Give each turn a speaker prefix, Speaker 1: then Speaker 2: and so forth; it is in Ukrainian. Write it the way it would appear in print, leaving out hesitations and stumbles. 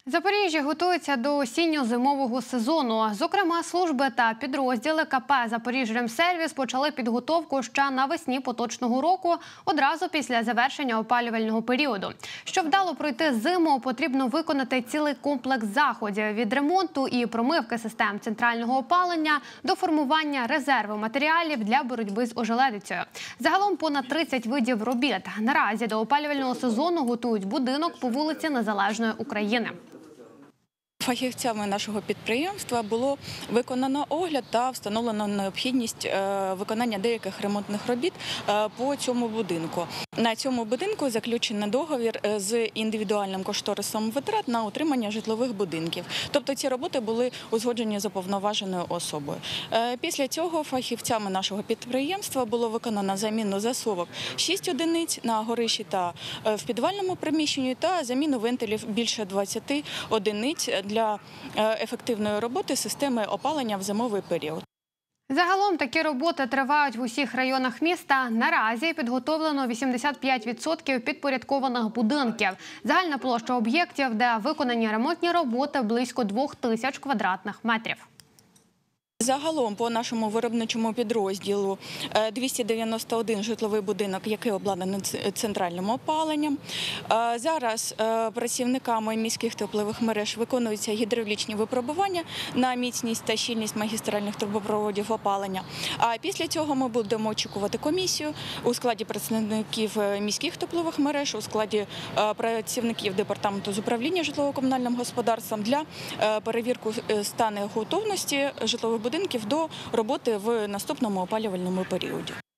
Speaker 1: Запоріжжя готується до осінньо-зимового сезону. Зокрема, служби та підрозділи КП «Запоріжремсервіс» почали підготовку ще навесні поточного року, одразу після завершення опалювального періоду. Щоб вдало пройти зиму, потрібно виконати цілий комплекс заходів – від ремонту і промивки систем центрального опалення до формування резерву матеріалів для боротьби з ожеледицею. Загалом понад 30 видів робіт. Наразі до опалювального сезону готують будинок по вулиці Незалежної України.
Speaker 2: Фахівцями нашого підприємства було виконано огляд та встановлено необхідність виконання деяких ремонтних робіт по цьому будинку. На цьому будинку заключено договір з індивідуальним кошторисом витрат на утримання житлових будинків. Тобто ці роботи були узгоджені з уповноваженою особою. Після цього фахівцями нашого підприємства було виконано заміну засувок 6 одиниць на горищі та в підвальному приміщенні та заміну вентилів більше 20 одиниць для ефективної роботи системи опалення в зимовий період.
Speaker 1: Загалом такі роботи тривають в усіх районах міста. Наразі підготовлено 85% підпорядкованих будинків. Загальна площа об'єктів, де виконані ремонтні роботи, близько 2000 квадратних метрів.
Speaker 2: Загалом по нашому виробничому підрозділу 291 житловий будинок, який обладнаний центральним опаленням. Зараз працівниками міських теплових мереж виконуються гідравлічні випробування на міцність та щільність магістральних трубопроводів опалення. А після цього ми будемо очікувати комісію у складі представників міських теплових мереж, у складі працівників департаменту з управління житлово-комунальним господарством для перевірки стану готовності житлових будинків до роботи в наступному опалювальному періоді.